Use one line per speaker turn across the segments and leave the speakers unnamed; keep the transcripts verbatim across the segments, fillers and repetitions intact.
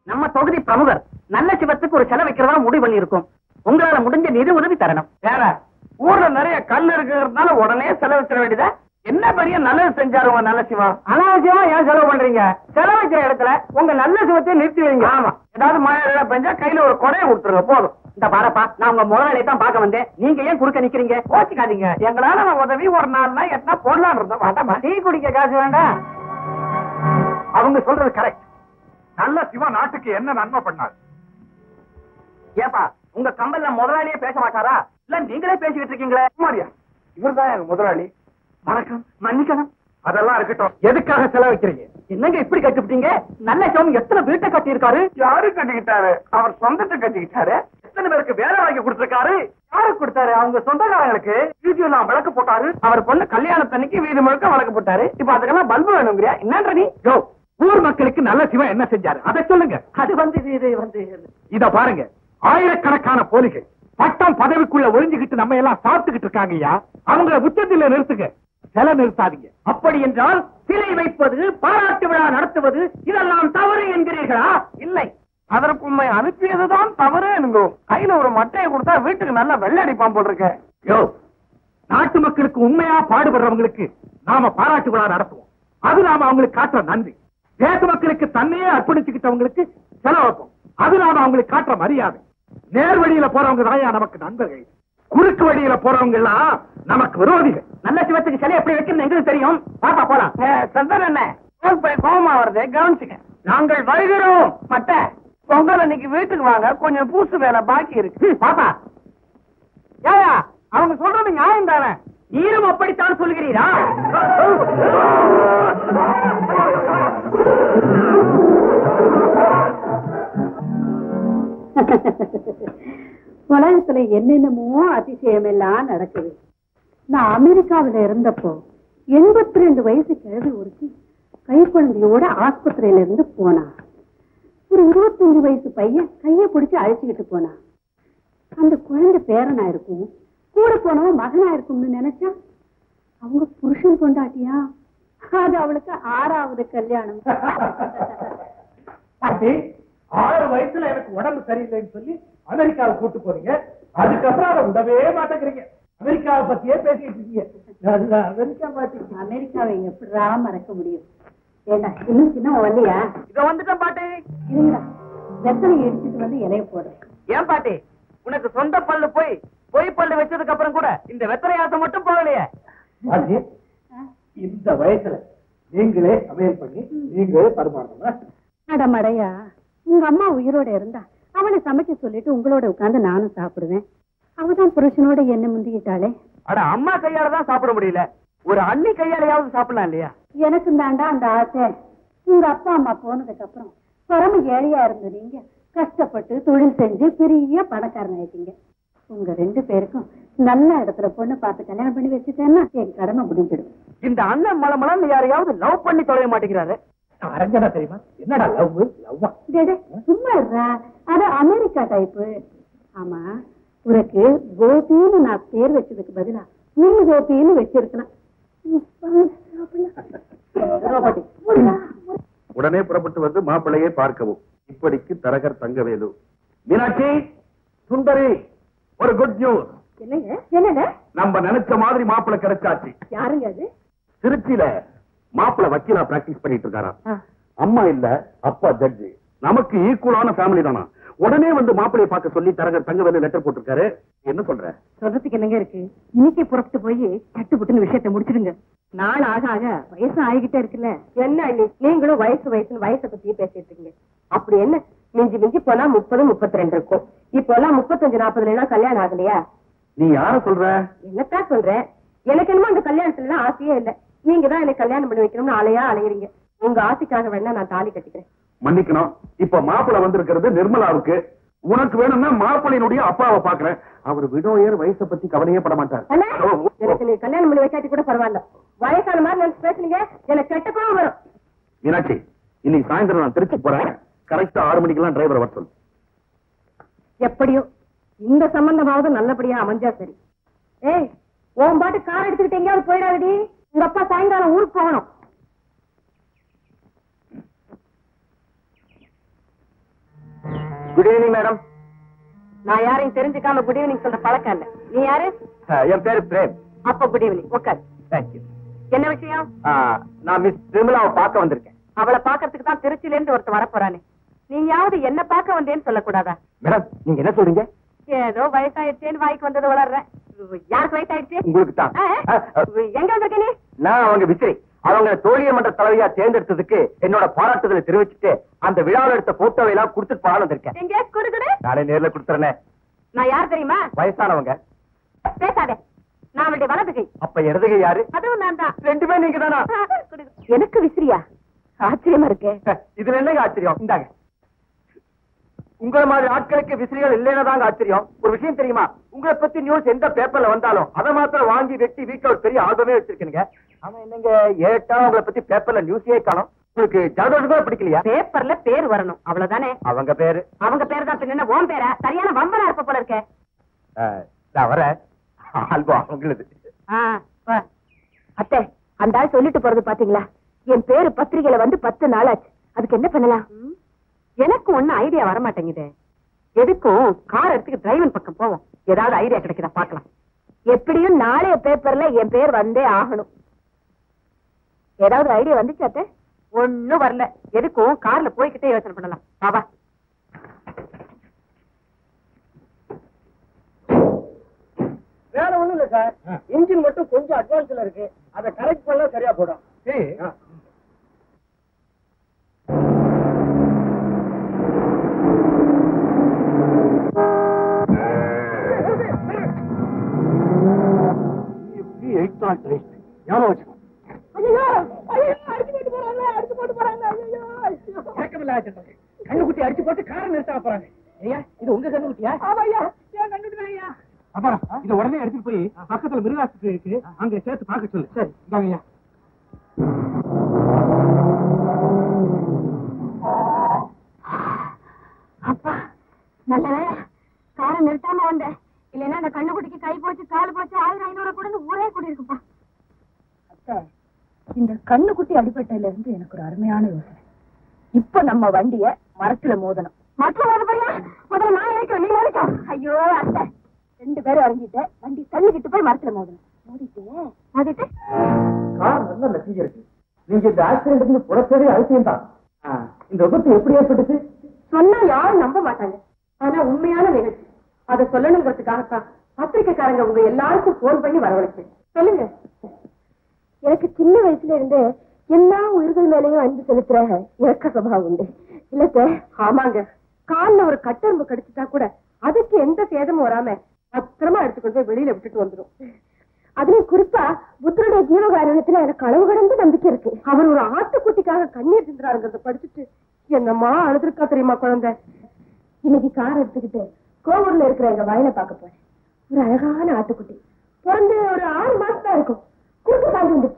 நம்ம தொகுதி பிரமுகர் நல்ல சிவத்துக்கு ஒரு செலவு வைக்கிறதா முடிவு பண்ணி இருக்கும். உங்களால முடிஞ்ச நிதி உதவி தரணும். வேற ஊர்ல நிறைய கல் இருக்கிறதுனால உடனே செலவு தர வேண்டியதா? என்ன பெரிய நல்லது செஞ்சாரு உங்க நல்ல சிவம்? அனாவசியமா ஏன் செலவு பண்றீங்க? செலவு வைக்கிற இடத்துல உங்க நல்ல சிவத்தை நிறுத்தி வைங்க. ஆமா, ஏதாவது மழை பெஞ்சா கையில ஒரு கொடையை கொடுத்துருங்க போதும். இந்த பாரப்பா, நான் உங்க முதலாளியை தான் பார்க்க வந்தேன். நீங்க ஏன் குறுக்க நிக்கிறீங்க? கோச்சிக்காதீங்க. எங்களால உதவி ஒரு நாலு நாள் எட்டா போடலாம் இருந்தோம். வேண்டாமா? டீ குடிக்க காசு வேண்டாம். அவங்க சொல்றது கரெக்ட்.
நல்ல சிவா நாட்டுக்கு என்ன நன்மை பண்ணார்?
ஏப்பா, உங்க கம்பெனில முதலாளியே பேச மாட்டாரா? இல்ல நீங்களே பேசிக்கிட்டு இருக்கீங்களே?
மாரியா, இவர்தான் எங்க முதலாளி.
வணக்கம், மன்னிக்கணும்.
அதெல்லாம் இருக்கட்டும், எதுக்காக செலவழிக்கிறீங்க?
என்னங்க இப்படி கட்டிவிட்டீங்க? நல்ல சிவம் எத்தனை வீட்டை கட்டி இருக்காரு?
யாரு கட்டிக்கிட்டாரு? அவர் சொந்தத்தை கட்டிக்கிட்டாரு.
எத்தனை பேருக்கு வேலை வாங்கி கொடுத்திருக்காரு? யாருக்கு கொடுத்தாரு? அவங்க சொந்தக்காரங்களுக்கு. வீதி எல்லாம் விளக்கு போட்டாரு. அவர் பொண்ணு கல்யாணத்தன்னைக்கு வீடு முழுக்க விளக்கு போட்டாரு. இப்ப அதுக்கெல்லாம் பல்பு வேணுங்கிறியா? என்னன்ற நீ?
யோ, ஊர் மக்களுக்கு நல்ல சிவன் என்ன செஞ்சாரு அதை சொல்லுங்க.
அது வந்து இது வந்து
இத பாருங்க, ஆயிரக்கணக்கான போலிகள் பட்டம் பதவிக்குள்ள ஒளிஞ்சுகிட்டு நம்ம எல்லாம் சாப்பிட்டுக்கிட்டு இருக்காங்கய்யா. அவங்கள உச்சத்தில நிறுத்துங்க, சிலை நிறுத்தாதீங்க.
அப்படி என்றால் சிலை வைப்பது, பாராட்டு விழா நடத்துவது இதெல்லாம் தவறு என்கிறீர்களா? இல்லை, அதற்கு உண்மை அனுப்பியதுதான் தவறு என்கிறோம். கையில ஒரு மட்டையை கொடுத்தா வீட்டுக்கு நல்லா வெள்ளை அடிப்பான் போட்டிருக்க.
யோ, நாட்டு மக்களுக்கு உண்மையா பாடுபடுறவங்களுக்கு நாம பாராட்டு விழா நடத்துவோம். அது நாம அவங்களுக்கு காட்டுற நன்றி. தேச மக்களுக்கு தன்னையே அர்ப்பணிச்சுக்கிட்டவங்களுக்கு செலவு வைப்போம். அது நாம அவங்களுக்கு காட்டுற மரியாதை. நேர் வழியில போறவங்க தாயா நமக்கு நண்பர்கள். குறுக்கு வழியில போறவங்க எல்லாம் நமக்கு விரோதிகள்.
நல்ல சிவத்துக்கு சிலை எப்படி வைக்கணும் எங்களுக்கு தெரியும். பாப்பா போலாம். சந்தர் என்ன கோபமா வருது, கவனிச்சுங்க. நாங்கள் வருகிறோம். மட்ட பொங்கல் அன்னைக்கு வீட்டுக்கு வாங்க, கொஞ்சம் பூசு வேலை பாக்கி இருக்கு. பாப்பா, ஏயா அவங்க சொல்றது நியாயம் தானே? நீரும் அப்படித்தான் சொல்கிறீரா?
உலகத்துல என்னென்னமோ அதிசயம் எல்லாம் நடக்குது. நான் அமெரிக்காவில இருந்தப்போ எண்பத்தி ரெண்டு வயசு கிழவி ஒருத்தி கை குழந்தையோட ஆஸ்பத்திரியில இருந்து போனா. ஒரு இருபத்தஞ்சு வயசு பையன் கைய பிடிச்சு அழைச்சுக்கிட்டு போனா. அந்த குழந்தை பேரனா இருக்கும், கூட போனவன் மகனா இருக்கும்னு நினைச்சா அவங்க புருஷன் கொண்டாட்டியா. அது அவளுக்கு ஆறாவது கல்யாணம்.
ஆறு வயசுல எனக்கு உடம்பு சரியில்லைன்னு சொல்லி அமெரிக்காவை கூட்டு போறீங்க. அதுக்கப்புறம் அதை விடவே மாட்டேங்கிறீங்க. அமெரிக்காவை பத்தியே பேசிட்டு இருக்கீங்க. அமெரிக்கா பாட்டி,
அமெரிக்காவை எப்படிரா மறக்க முடியும்? ஏண்டா இன்னும் சின்ன வரலையா?
இத வந்துட்டேன் பாட்டி.
இருங்கடா, வெத்தலை எடுத்துட்டு வந்து இலைய போடுறேன்.
ஏன் பாட்டி, உனக்கு சொந்த பல்லு போய் பொய் பல்லு வச்சதுக்கு அப்புறம் கூட இந்த வெத்தலையாசம் மட்டும் போகலையே?
பாட்டி, இந்த வயசுல நீங்களே சமையல் பண்ணி நீங்களே பரிமாறணும்.
அடமடையா, உங்க அம்மா உயிரோட இருந்தா அவளை சமைக்க சொல்லிட்டு உங்களோட உட்கார்ந்து நானும் சாப்பிடுவேன். அவதான் புருஷனோட என்ன முந்திக்கிட்டாளே.
அட, அம்மா கையாலதான் சாப்பிட முடியல, ஒரு அண்ணி கையாலையாவது சாப்பிடலாம் இல்லையா?
எனக்கு தாண்டா அந்த ஆசை. உங்க அப்பா அம்மா போனதுக்கு அப்புறம் பரம ஏழையா இருந்த நீங்க கஷ்டப்பட்டு தொழில் செஞ்சு பெரிய பணக்காரன் ஆயிட்டீங்க. உங்க ரெண்டு பேருக்கும் நல்ல இடத்துல பொண்ணு பார்த்து கல்யாணம் பண்ணி வச்சுட்டேன்னா என் கடமை முடிஞ்சிடும்.
இந்த அண்ணன் மலமலம் யாரையாவது லவ் பண்ணி தொலைய மாட்டேங்கிறாரு.
அரஞ்சனா தெரியுமா? என்னடா லவ் லவ்வா?
சும்மா இருடா, அது அமெரிக்கா டைப்பு. ஆமா, உனக்கு கோபின்னு நான் பேர் வச்சதுக்கு பதிலா நீங்க கோபின்னு வச்சிருக்கலாம்.
உடனே புறப்பட்டு வந்து மாப்பிள்ளையை பார்க்கவும். இப்படிக்கு தரகர் தங்கவேலு. மீனாட்சி, சுந்தரி, ஒரு குட் நியூஸ்.
என்னங்க என்னங்க?
நம்ம நினைச்ச மாதிரி மாப்பிள்ளை கிடைச்சாச்சு.
யாருங்க அது?
திருச்சியில மாப்பிள்ளை வக்கீலா பிராக்டிஸ் பண்ணிட்டு இருக்காரா. அம்மா இல்ல, அப்பா ஜட்ஜி. நமக்கு ஈக்குவலான ஃபேமிலி தானா. உடனே வந்து மாப்பிள்ளையை பார்க்க சொல்லி தரகர் தங்கவேலு லெட்டர் போட்டிருக்காரு. என்ன சொல்ற?
சொல்றதுக்கு என்னங்க இருக்கு? இன்னைக்கு புறப்பட்டு போய் சட்டுப்புட்டுன்னு விஷயத்தை முடிச்சிடுங்க. நாள் ஆக ஆக வயசு ஆகிக்கிட்டே இருக்குல்ல. என்ன நீங்களும் வயசு வயசுன்னு வயசை பத்தியே பேசிட்டு இருக்கீங்க. அப்படி என்ன மிஞ்சி மிஞ்சி போனா முப்பது முப்பத்தி ரெண்டு இருக்கும். இப்ப எல்லாம் முப்பத்தஞ்சு நாற்பதுல எல்லாம் கல்யாணம் ஆகலையா?
நீ யார சொல்ற?
என்னத்தான் சொல்றேன். எனக்கு என்னமோ அந்த கல்யாணத்துல எல்லாம் ஆசையே இல்ல. நீங்க தான் எனக்கு கல்யாணம் பண்ணி வைக்கணும்னு ஆளையா அலைகிறீங்க. உங்க ஆசைக்காக வேணா நான் தாலி கட்டிக்கிறேன்.
மன்னிக்கணும், இப்ப மாப்பிள்ளை வந்திருக்கிறது நிர்மலாவுக்கு. உனக்கு வேணும்னா மாப்பிள்ளையினுடைய அப்பாவை பாக்குறேன். அவர் விடோயர் வயசை பத்தி கவலையே பட மாட்டார்.
எனக்கு நீ கல்யாணம் பண்ணி வைக்காட்டி கூட பரவாயில்ல. வயசான மாதிரி நினைச்சு பேசுனீங்க, எனக்கு கெட்ட கோவம் வரும்.
மீனாட்சி, இன்னைக்கு சாயந்தரம் நான் திருச்சி போறேன். கரெக்டா ஆறு மணிக்கெல்லாம் டிரைவர் வர சொல்லு.
எப்படியோ இந்த சம்பந்தமாவது நல்லபடியா அமைஞ்சா சரி. ஏய், உன் பாட்டு கார் எடுத்துக்கிட்டு எங்கேயாவது போயிடாதடி. உங்க அப்பா சாயங்காலம் ஊருக்கு போகணும்.
Good evening madam.
நான் யாரையும் தெரிஞ்சுக்காம குட் ஈவினிங் சொல்ற பழக்கம் இல்ல. நீ யாரு?
என் பேரு பிரேம்.
அப்ப குட் ஈவினிங். உட்கார்.
தேங்க்யூ.
என்ன விஷயம்?
நான் மிஸ் விமலாவை பார்க்க வந்திருக்கேன்.
அவளை பாக்கிறதுக்கு தான் திருச்சியில இருந்து ஒருத்தர் வரப்போறானே. நீயாவது என்ன பார்க்க வந்தேன்னு சொல்லக்கூடாதா?
மேடம் நீங்க என்ன சொல்றீங்க?
ஏதோ வயசாயிடுச்சேன்னு வாய்க்கு வந்தது வளர்றேன். யாருக்கு வயசாயிடுச்சு?
உங்களுக்கு தான்.
எங்க வந்திருக்க நீ?
நான் அவங்க விசிறி அவங்க தோழிய மன்ற தலைவியா தேர்ந்தெடுத்ததுக்கு என்னோட பாராட்டுதலை தெரிவிச்சுட்டு அந்த விழாவில் எடுத்த போட்டோவை எல்லாம் கொடுத்துட்டு பாடம் வந்திருக்கேன்.
எங்க கொடுக்குது?
நானே நேர்ல கொடுத்துறேன்.
நான் யார் தெரியுமா?
வயசானவங்க.
பேசாதே. நான் அவளுடைய வலது கை.
அப்ப இடதுகை யாரு?
அதுவும் நான் தான்.
ரெண்டுமே நீங்க தானா?
எனக்கு விசிறியா? ஆச்சரியமா இருக்கே.
இதுல என்னங்க ஆச்சரியம்? இந்தாங்க. உங்களை மாதிரி ஆட்களுக்கு விசிறிகள் இல்லைன்னா தாங்க ஆச்சரியம். ஒரு விஷயம் தெரியுமா? உங்களை பத்தி நியூஸ் எந்த பேப்பர்ல வந்தாலும் அதை மாத்திரம் வாங்கி வெட்டி வீட்டுல ஒரு பெரிய ஆல்பமே வச்சிருக்கீங்க. ஆனா என்னங்க ஏட்டா உங்களை பத்தி பேப்பர்ல நியூஸே காணும். உங்களுக்கு ஜாதகம் கூட பிடிக்கலையா?
பேப்பர்ல பேர் வரணும் அவ்வளவுதானே.
அவங்க பேரு
அவங்க பேரு தான். பின்ன ஓம் பேரா? சரியான வம்பனா இருப்ப போல இருக்கே.
வர ஆல்பம் அவங்களது.
அத்தை அந்த ஆள் சொல்லிட்டு போறது பாத்தீங்களா? என் பேரு பத்திரிகையில வந்து பத்து நாள் ஆச்சு. அதுக்கு என்ன பண்ணலாம்? எனக்கு ஒண்ணு ஐடியா வரமாட்டேங்குது. எதுக்கும் கார் எடுத்துக்கு டிரைவன் பக்கம் போவோம். ஏதாவது ஐடியா கிடைக்குதா பாக்கலாம். எப்படியும் நாளைய பேப்பர்ல என் பேர் வந்தே ஆகணும். ஏதாவது ஐடியா வந்துச்சு அத்தை? ஒண்ணும் வரல. எதுக்கும் கார்ல போய்கிட்டே யோசனை பண்ணலாம். பாபா
வேற ஒண்ணும் இல்ல சார். இன்ஜின் மட்டும் கொஞ்சம் அட்வான்ஸ்ல இருக்கு. அதை கரெக்ட் பண்ணா சரியா போடும். சரி. கண்ணுக்குட்டி அடிச்சு போட்டு காரை நிறுத்த போறாங்க. ஐயா இது உங்க கண்ணுக்குட்டியா?
அப்புறம் இதை உடனே எடுத்துட்டு போய் பக்கத்துல மிருகாஸ்பத்திரி இருக்கு, அங்க சேர்த்து பார்க்க சொல்லு. சரி இதாங்கய்யா.
அப்பா நல்ல வேலை காரை நிறுத்தாம வந்தேன். இல்லைன்னா அந்த கண்ணுக்குட்டிக்கு கை போச்சு கால் போச்சு ஆயிரம் ஐநூறு கூட ஊரே கூடி இருக்குப்பா. அத்தை இந்த கண்ணுக்குட்டி அடிபட்டதுல இருந்து எனக்கு ஒரு அருமையான யோசனை. இப்ப நம்ம வண்டிய மரத்துல மோதணும். மரத்துல மோதப்படியா? முதல்ல நான் நினைக்கிறேன், நீ நினைக்கும். ஐயோ அத்தை ரெண்டு பேரும் இறங்கிட்டு வண்டி தள்ளிக்கிட்டு போய் மரத்துல மோதணும். மோதிட்டு மோதிட்டு
கார் நல்ல மெசேஜ் இருக்கு. நீங்க இந்த ஆக்சிடென்ட் புறப்பவே அவசியம் தான். இந்த விபத்து எப்படி ஏற்பட்டுச்சு?
சொன்னா யாரும் நம்ப மாட்டாங்க. ஆனா உண்மையான நிகழ்ச்சி. அதை சொல்லணுங்கிறதுக்காகத்தான் பத்திரிக்கைக்காரங்க உங்க எல்லாருக்கும் போன் பண்ணி வரவழைச்சு. சொல்லுங்க. எனக்கு சின்ன வயசுல இருந்து எல்லா உயிர்கள் மேலேயும் அன்பு செலுத்துற இறக்க சுபாவம் உண்டு. இல்ல சார்? ஆமாங்க. கால்ல ஒரு கட்டெரும்பு கடிச்சுட்டா கூட அதுக்கு எந்த சேதமும் வராம பத்திரமா எடுத்துக்கொண்டு போய் வெளியில விட்டுட்டு வந்துடும். அதுலயும் குறிப்பா புத்தருடைய ஜீவகாரணத்துல எனக்கு அளவு கடந்து நம்பிக்கை இருக்கு. அவர் ஒரு ஆட்டுக்குட்டிக்காக கண்ணீர் சிந்துறாருங்கிறத படிச்சுட்டு என்னம்மா அழுதுருக்கா தெரியுமா குழந்தை. இன்னைக்கு கார் எடுத்துக்கிட்டு கோவூர்ல இருக்கிற எங்க வயலை பார்க்க போறேன். ஒரு அழகான ஆட்டுக்குட்டி பிறந்து ஒரு ஆறு மாசம் தான் இருக்கும். குறுக்கு சாஞ்சு வந்துச்சு.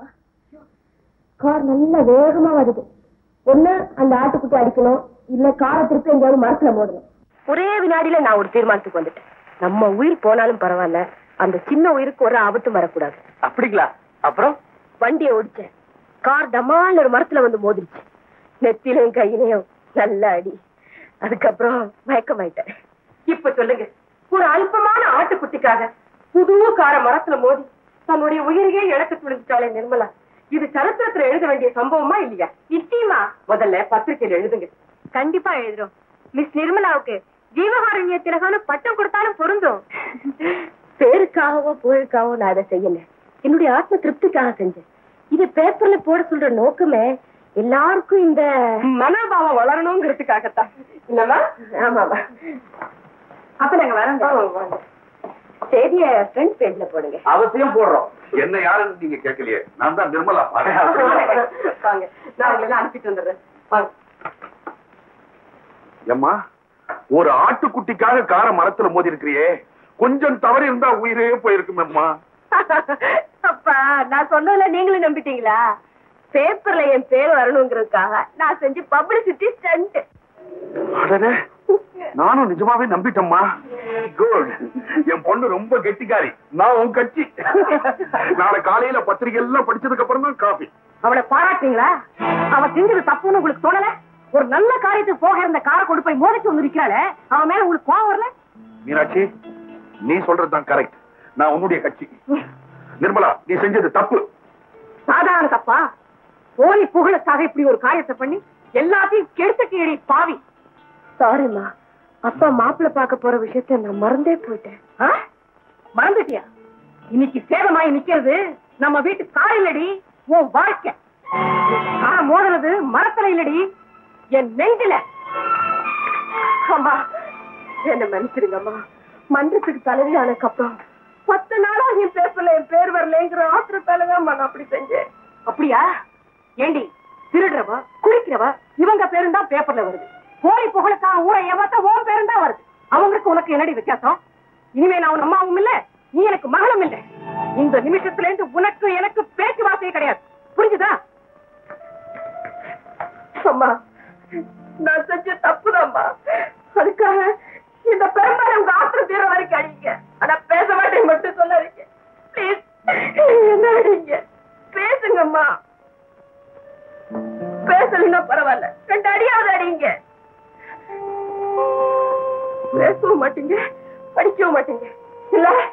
கார் நல்ல வேகமா வருது. ஒண்ணு அந்த ஆட்டுக்குட்டி அடிக்கணும், இல்ல காரை திருப்பி எங்கேயாவது மரத்துல மோதணும். ஒரே வினாடியில நான் ஒரு தீர்மானத்துக்கு வந்துட்டேன். நம்ம உயிர் போனாலும் பரவாயில்ல, அந்த சின்ன உயிருக்கு ஒரு ஆபத்தும் வரக்கூடாது.
அப்படிங்களா? அப்புறம்
வண்டியை ஓடிச்சேன். கார் டமால் ஒரு மரத்துல வந்து மோதிருச்சு. நெத்திலையும் கையிலையும் நல்ல அடி. அதுக்கப்புறம் மயக்கமாயிட்டேன். இப்ப சொல்லுங்க, ஒரு அல்பமான ஆட்டுக்குட்டிக்காக புது கார மரத்துல மோதி தன்னுடைய உயிரையே இழக்க துணிஞ்சிட்டாளே நிர்மலா. இது சரித்திரத்துல எழுத வேண்டிய சம்பவமா இல்லையா? நிச்சயமா. முதல்ல பத்திரிகையில எழுதுங்க. கண்டிப்பா எழுதுறோம். மிஸ் நிர்மலாவுக்கு ஜீவகாருண்ய திலகான பட்டம் கொடுத்தாலும் பொருந்தும். பேருக்காகவோ புகழுக்காகவோ நான் அதை செய்யல, என்னுடைய ஆத்ம திருப்திக்காக செஞ்சேன். இது பேப்பர்ல போட சொல்ற நோக்கமே எல்லாருக்கும் இந்த மனோபாவம் வளரணுங்கிறதுக்காகத்தான் இல்லமா? ஆமாமா. அப்ப நாங்க வரோம். செய்திய ஃப்ரண்ட் பேஜ்ல போடுங்க.
அவசியம் போடுறோம்.
என்ன யாருன்னு நீங்க கேட்கலையே, நான் தான் நிர்மலா.
வாங்க, நான் உங்களை அனுப்பிட்டு வந்துடுறேன். வாங்க.
ஏம்மா, ஒரு ஆட்டுக்குட்டிக்காக கார மரத்துல மோதி இருக்கிறியே, கொஞ்சம் தவறு இருந்தா உயிரே போயிருக்குமேம்மா.
அப்பா நான் சொன்னதுல நீங்களும் நம்பிட்டீங்களா? பேப்பர்ல என் பேர் வரணுங்கிறதுக்காக நான் செஞ்சு பப்ளிசிட்டி ஸ்டண்ட்.
அடடே, நானும் நிஜமாவே நம்பிட்டேம்மா. குட். என் பொண்ணு ரொம்ப கெட்டிக்காரி. நான் உன் கட்சி. நாளை காலையில பத்திரிகை எல்லாம் படிச்சதுக்கு அப்புறம் தான் காபி.
அவளை பாராட்டீங்களா? அவ செஞ்சது தப்புன்னு உங்களுக்கு தோணல? ஒரு நல்ல காரியத்துக்கு போக இருந்த காரை கொண்டு போய் மோதிச்சு வந்து நிக்கிறாளே, அவன் மேல உங்களுக்கு கோவம் வரல?
மீனாட்சி, நீ சொல்றதுதான் கரெக்ட். நான் உன்னுடைய கட்சி. நிர்மலா, நீ செஞ்சது தப்பு.
சாதாரண தப்பா? போலி புகழுக்காக இப்படி ஒரு காரியத்தை பண்ணி எல்லாத்தையும் கெடுத்துட்டீடி பாவி. சாரிம்மா, அப்பா மாப்பிள்ள பார்க்க போற விஷயத்த நான் மறந்தே போயிட்டேன். மறந்துட்டியா? இன்னைக்கு சேதமாயி நிக்கிறது நம்ம வீட்டு கார் இல்லடி, உன் வாழ்க்கை. நான் மோதுறது மரத்துல இல்லடி, என் நெஞ்சில. அம்மா என்ன மன்னிச்சிருங்க அம்மா. மன்றத்துக்கு தலைவியானதுக்கு அப்புறம் பத்து நாளா என் பேப்பர்ல என் பேர் வரலங்கிற ஆத்திரத்தாலதான் நான் அப்படி செஞ்சேன். அப்படியா? ஏண்டி, திருடுறவ குளிக்கிறவ இவங்க பேரும் தான் பேப்பர்ல வருது. போலி புகழுக்காக ஊரை ஏமாத்த உன் பேரும் தான் வருது. அவங்களுக்கு உனக்கு என்னடி வித்தியாசம்? இனிமே நான் உன் அம்மாவும் இல்ல, நீ எனக்கு மகளும் இல்ல. இந்த நிமிஷத்துல இருந்து உனக்கு எனக்கு பேச்சுவார்த்தையே கிடையாது. புரிஞ்சுதா? அம்மா, நான் செஞ்ச தப்புதாம்மா. அதுக்காக இந்த பெரும்பாலும் உங்க ஆத்திரம் தீர வரைக்கும் அடிங்க. ஆனா பேச மாட்டேன் மட்டும் சொல்லாதீங்க ப்ளீஸ். என்ன அடிங்க, பேசுங்கம்மா. பேசலன்னா பரவாயில்ல, ரெண்டு அடியாவது அடிங்க. பேசவும் மாட்டீங்க, படிக்கவும் மாட்டீங்க. இல்ல